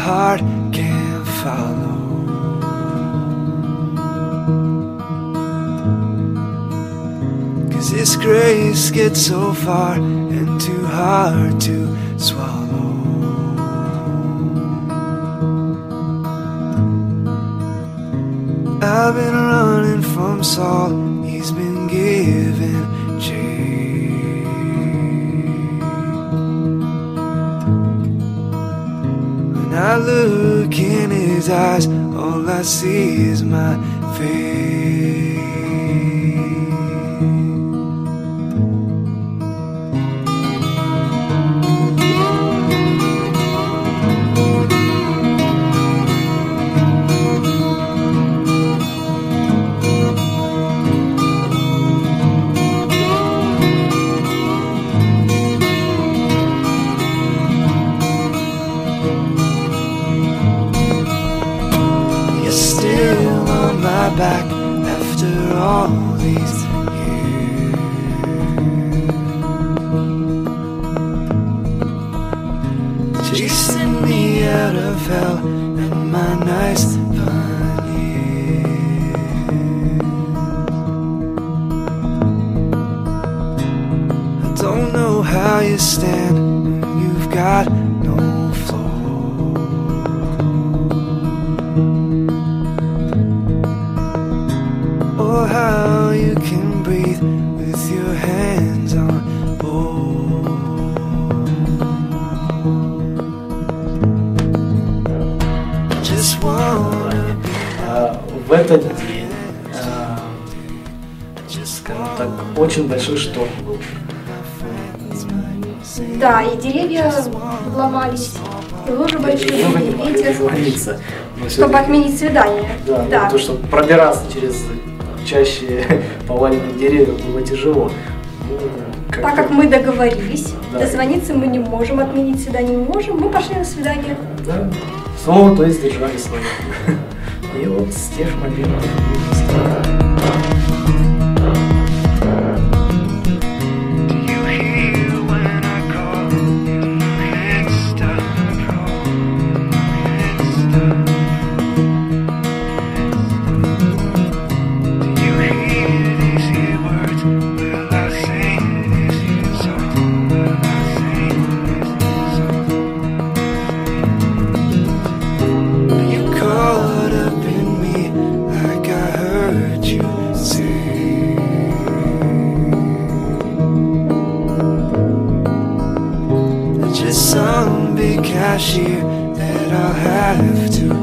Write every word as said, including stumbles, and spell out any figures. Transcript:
heart can't follow. Cause this grace gets so far and too hard to swallow. I've been running from Saul, he's been given chains. When I look in his eyes, all I see is my face. Still on my back after all these years, chasing me out of hell and my nice fun years. I don't know how you stand when you've got no floor, or how you can breathe with your hands on board. Just wanna be. В этот день, скажем так, очень большой шторм был. Да, и деревья ломались, и лужи большие, и ветер, чтобы отменить свидание. Да, да. Потому что пробираться через чаще поваленных деревьев было тяжело. Ну, как так как мы договорились, да. дозвониться мы не можем, отменить свидание не можем, мы пошли на свидание. Да, слово, то есть держали свое. И вот с тех моментов some big cashier that I'll have to